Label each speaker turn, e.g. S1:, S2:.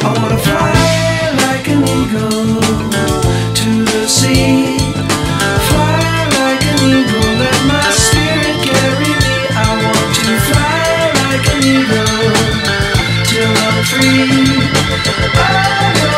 S1: I wanna fly like an eagle to the sea. Fly like an eagle, let my spirit carry me. I want to fly like an eagle till I'm free. Oh,